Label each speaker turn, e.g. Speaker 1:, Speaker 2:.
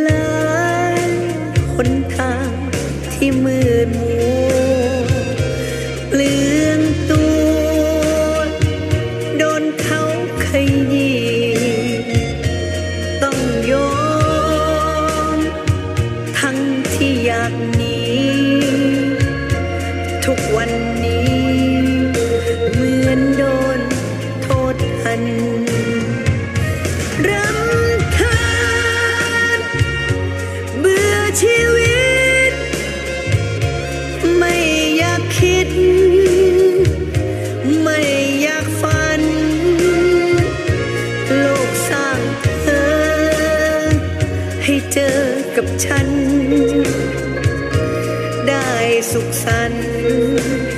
Speaker 1: ลายหนทางที่มืดมัวเปลืองตัวโดนเขาขยี้ต้องยอมทั้งที่อยากหนีทุกวันนี้เหมือนโดนโทษทันรำคาญเบื่อชีวิตไม่อยากคิดไม่อยากฝันโลกสร้างเธอให้เจอกับฉันได้สุขสันต์